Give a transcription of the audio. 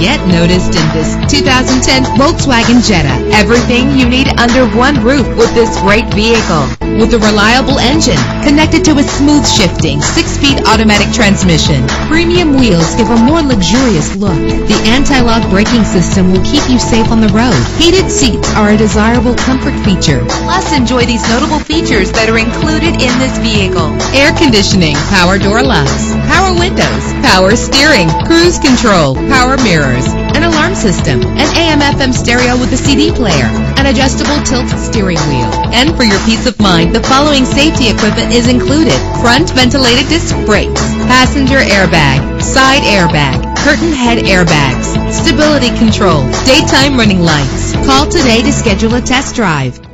Get noticed in this 2010 Volkswagen Jetta. Everything you need under one roof with this great vehicle. With a reliable engine connected to a smooth shifting 6-speed automatic transmission, premium wheels give a more luxurious look. The anti-lock braking system will keep you safe on the road. Heated seats are a desirable comfort feature. Plus, enjoy these notable features that are included in this vehicle: air conditioning, power door locks, power windows, power steering, cruise control, power mirrors, an alarm system, an AM/FM stereo with a CD player, an adjustable tilt steering wheel. And for your peace of mind, the following safety equipment is included: front ventilated disc brakes, passenger airbag, side airbag, curtain head airbags, stability control, daytime running lights. Call today to schedule a test drive.